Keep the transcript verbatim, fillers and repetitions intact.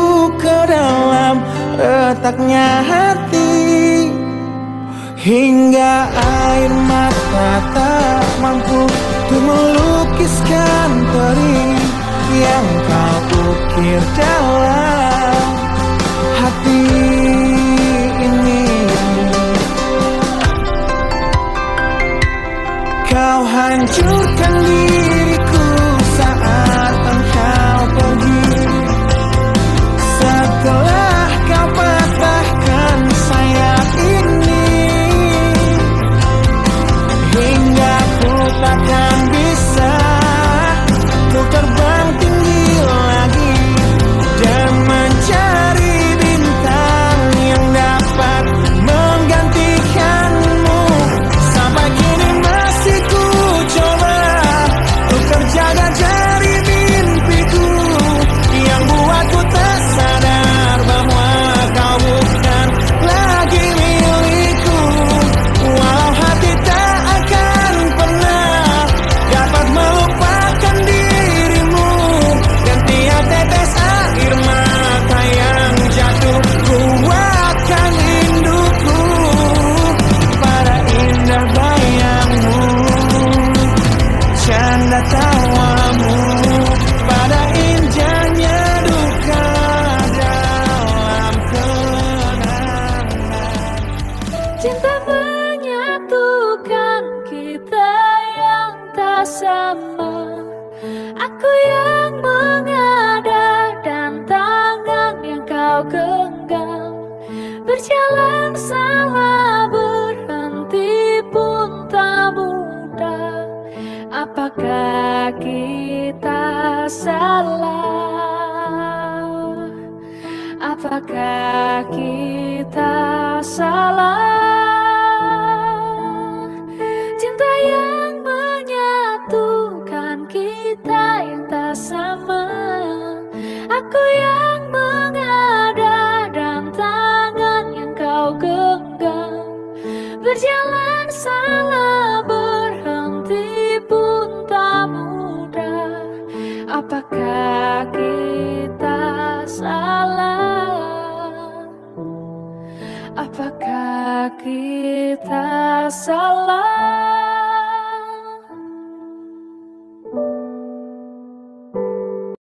masuk ke dalam retaknya hati, hingga air mata tak mampu untuk melukiskan perih yang kau ukir dalam hati ini. Kau hancurkan diriku saat engkau pergi, setelah kau patahkan sayap ini, hingga ku takkan bisa untuk terbang tinggi lagi dan mencari bintang yang dapat menggantikanmu. Sampai kini masih ku coba untuk terjaga dari mimpiku yang buatku tak sadar bahwa kau bukan lagi milikku. Walau hati tak akan pernah dapat melupakan dirimu, dan tiap tetes air mata yang jatuh ku akan rinduku pada indah bayangmu, canda tawamu, pada indahnya duka dalam kenangan. Cinta menyatukan kita yang tak sama. Aku yang mengada dan tangan yang kau genggam. Berjalan salah, berhenti pun tak mudah. Apakah kita salah? Apakah kita salah? Cinta yang menyatukan kita yang tak sama. Aku yang mengada dan tangan yang kau genggam. Berjalan salah, berhenti pun tak mudah. Apakah kita salah? Apakah kita salah?